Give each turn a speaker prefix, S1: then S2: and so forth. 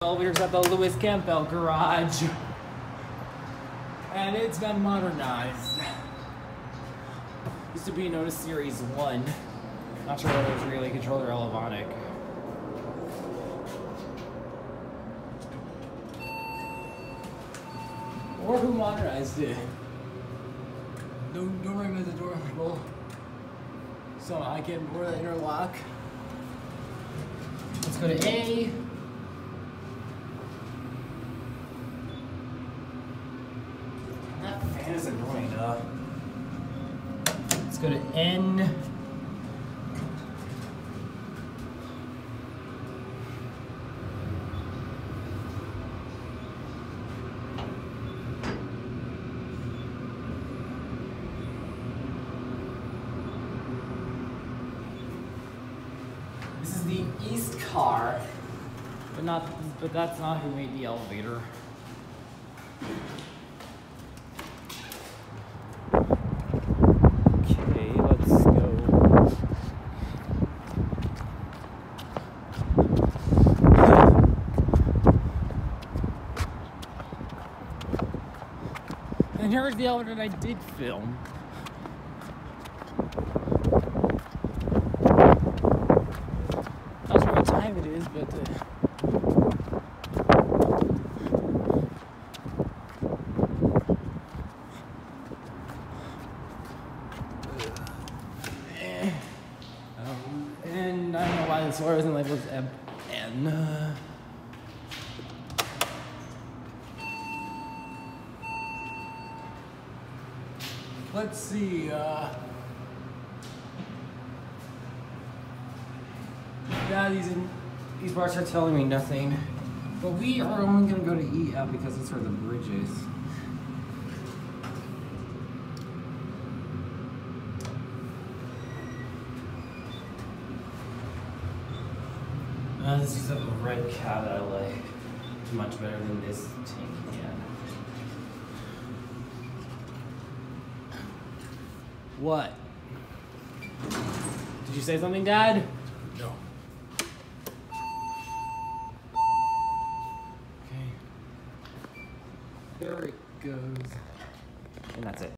S1: Elevators at the Campau garage. And it's been modernized. Used to be Otis Series 1. Not sure whether it was relay controller or electronic. Or who modernized it. Don't ring at the door, people. So I can board the interlock. Let's go to A. That fan is annoying, Let's go to N. This is the east car, but that's not who made the elevator. Okay, let's go. And here's the elevator that I did film. Not sure what time it is, but and I don't know why this floor isn't labeled as N. Let's see. Yeah, these bars are telling me nothing. But we are only going to go to EF because that's where the bridge is. This is a red cat that I like much better than this tank can. What? Did you say something, Dad?
S2: No.
S1: Okay. There it goes. And that's it.